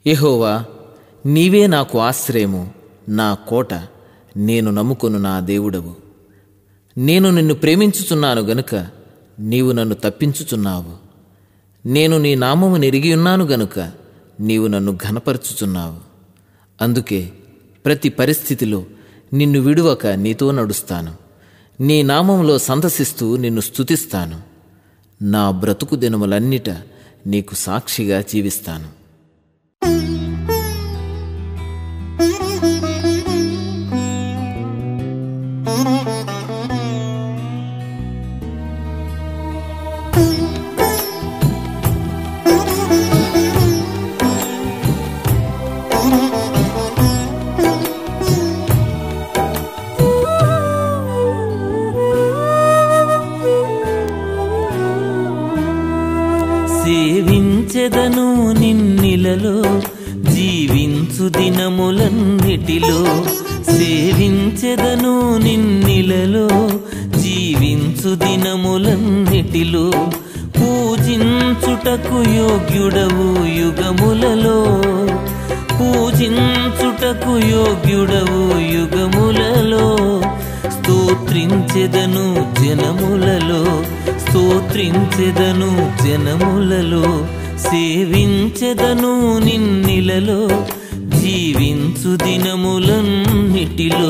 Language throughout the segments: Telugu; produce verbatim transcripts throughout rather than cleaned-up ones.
యెహోవా, నీవే నాకు ఆశ్రయము, నా కోట, నేను నమ్ముకొను నా దేవుడవు. నేను నిన్ను ప్రేమించుచున్నాను గనుక నీవు నన్ను తప్పించుచున్నావు. నేను నీ నామము నెరిగియున్నాను గనుక నీవు నన్ను ఘనపరచుచున్నావు. అందుకే ప్రతి పరిస్థితిలో నిన్ను విడువక నీతో నడుస్తాను. నీ నామంలో సంతసిస్తూ నిన్ను స్తుతిస్తాను. నా బ్రతుకు దినములన్నిట నీకు సాక్షిగా జీవిస్తాను. సేవించెదను నిన్నిలలో జీవించు దినములన్నిటిలో. సేవించెదను నిన్నిలలో జీవించు దినములన్నిటిలో. పూజించుటకు యోగ్యుడవు యుగములలో. పూజించుటకు యోగ్యుడవు యుగములలో. స్తోత్రించెదను జనములలో. స్తోత్రించెదను జనములలో. సేవించెదను నిన్నిలలో జీవించు దినములన్నిటిలో.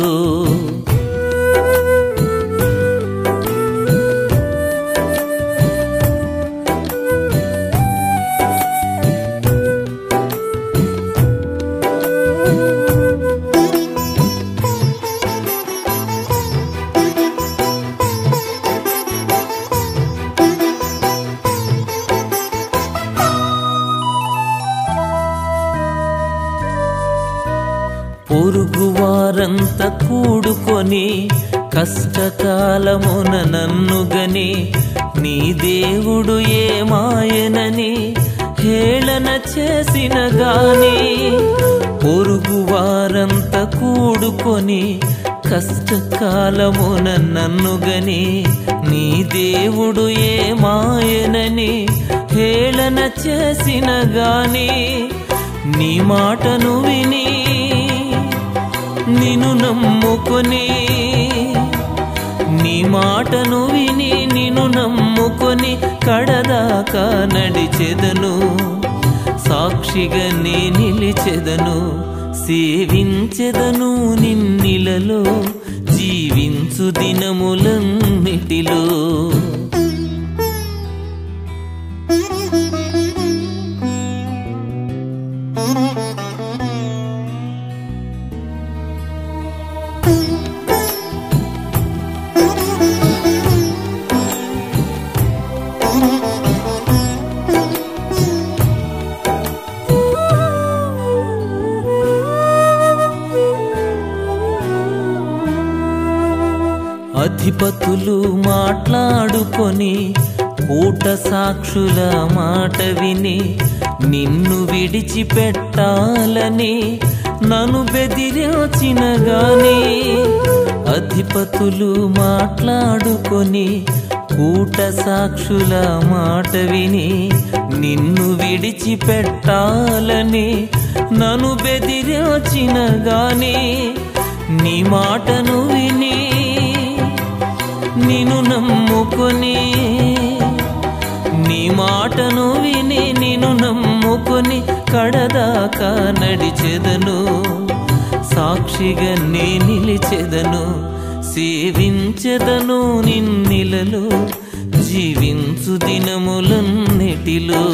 పొరుగువారంతా కూడుకొని కష్టకాలమున నన్నుగని నీ దేవుడు ఏమాయనని హేళన చేసిన గాని. పొరుగువారంతా కూడుకొని కష్టకాలమున నన్నుగని నీ దేవుడు ఏమాయనని హేళన చేసిన గాని. నీ మాటను విని నిన్ను నమ్ముకొని నీ మాటను విని నిన్ను నమ్ముకొని కడదాకా నడిచెదను. సాక్షిగా నే నిలిచెదను. సేవించెదను నిన్నిలలో జీవించు దినములన్నిటిలో. అధిపతులు మాట్లాడుకొని కూట సాక్షుల మాట విని నిన్ను విడిచిపెట్టాలని నన్ను బెదిరించిన గాని. అధిపతులు మాట్లాడుకొని కూట సాక్షుల మాట విని నిన్ను విడిచిపెట్టాలని నన్ను బెదిరించిన గాని. నీ మాటను విని నిన్ను నమ్ముకొని నీ మాటను విని నిన్ను నమ్ముకొని కడదాకా నడిచెదను. సాక్షిగా నే నిలిచెదను. సేవించెదను నిన్నిలలో జీవించు దినములన్నిటిలో.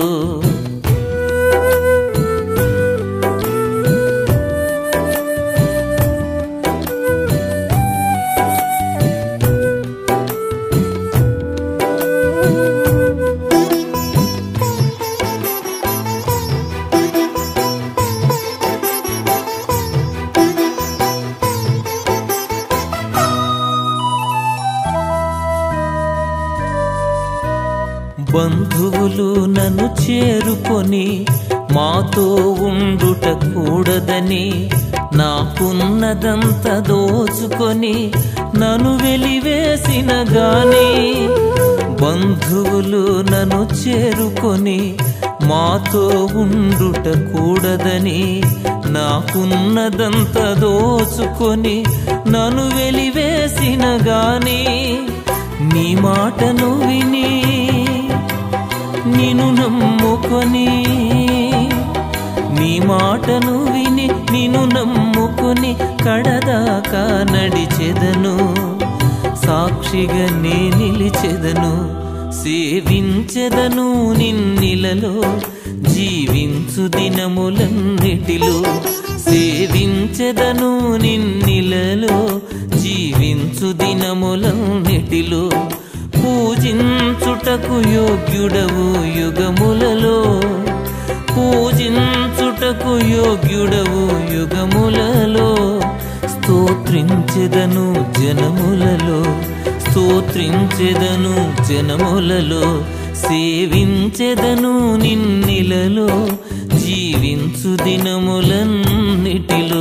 బంధువులు నన్ను చేరుకొని మాతో ఉండుట కూడదని నాకున్నదంతా దోచుకొని నన్ను వెలివేసిన గాని. బంధువులు నన్ను చేరుకొని మాతో ఉండుట కూడదని నాకున్నదంతా దోచుకొని నన్ను వెలివేసిన గాని నీ మాటను విని నిన్ను నమ్ముకొని నీ మాటను విని నిన్ను నమ్ముకొని కడదాకా నడిచెదను సాక్షిగా నే నిలిచెదను సేవించెదను నిన్నిలలో జీవించు దినములన్నిటిలో సేవించెదను నిన్నిలలో జీవించు దినములన్నిటిలో పూజించుటకు యోగ్యుడవు యుగములలో పూజించుటకు యోగ్యుడవు యుగములలో స్తోత్రించెదను జనములలో స్తోత్రించెదను జనములలో సేవించెదను నిన్నిలలో జీవించు దినములన్నిటిలో